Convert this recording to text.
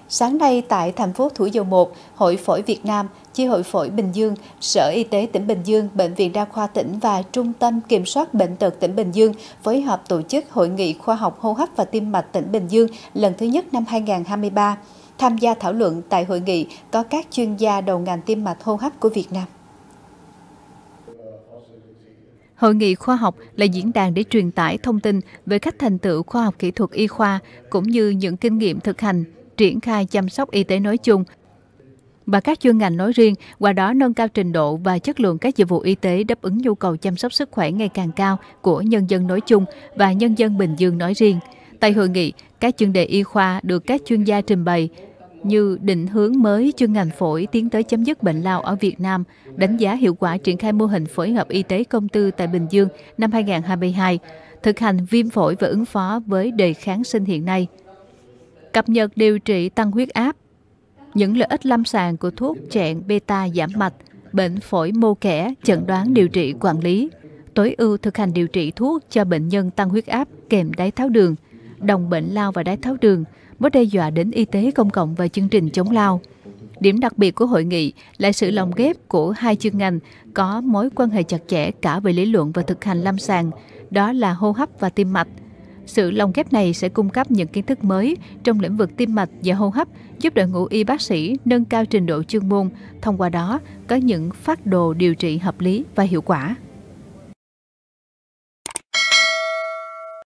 Sáng nay tại thành phố Thủ Dầu Một, Hội Phổi Việt Nam, Chi hội Phổi Bình Dương, Sở Y tế tỉnh Bình Dương, Bệnh viện Đa khoa tỉnh và Trung tâm Kiểm soát Bệnh tật tỉnh Bình Dương phối hợp tổ chức Hội nghị khoa học hô hấp và tim mạch tỉnh Bình Dương lần thứ nhất năm 2023. Tham gia thảo luận tại hội nghị có các chuyên gia đầu ngành tim mạch hô hấp của Việt Nam. Hội nghị khoa học là diễn đàn để truyền tải thông tin về các thành tựu khoa học kỹ thuật y khoa cũng như những kinh nghiệm thực hành, triển khai chăm sóc y tế nói chung và các chuyên ngành nói riêng, qua đó nâng cao trình độ và chất lượng các dịch vụ y tế đáp ứng nhu cầu chăm sóc sức khỏe ngày càng cao của nhân dân nói chung và nhân dân Bình Dương nói riêng. Tại hội nghị, các chuyên đề y khoa được các chuyên gia trình bày như định hướng mới chuyên ngành phổi tiến tới chấm dứt bệnh lao ở Việt Nam, đánh giá hiệu quả triển khai mô hình phối hợp y tế công tư tại Bình Dương năm 2022, thực hành viêm phổi và ứng phó với đề kháng sinh hiện nay, cập nhật điều trị tăng huyết áp, những lợi ích lâm sàng của thuốc chẹn beta giảm mạch, bệnh phổi mô kẽ, chẩn đoán điều trị quản lý, tối ưu thực hành điều trị thuốc cho bệnh nhân tăng huyết áp kèm đái tháo đường, đồng bệnh lao và đái tháo đường, mối đe dọa đến y tế công cộng và chương trình chống lao. Điểm đặc biệt của hội nghị là sự lồng ghép của hai chuyên ngành có mối quan hệ chặt chẽ cả về lý luận và thực hành lâm sàng, đó là hô hấp và tim mạch. Sự lồng ghép này sẽ cung cấp những kiến thức mới trong lĩnh vực tim mạch và hô hấp, giúp đội ngũ y bác sĩ nâng cao trình độ chuyên môn, thông qua đó có những phác đồ điều trị hợp lý và hiệu quả.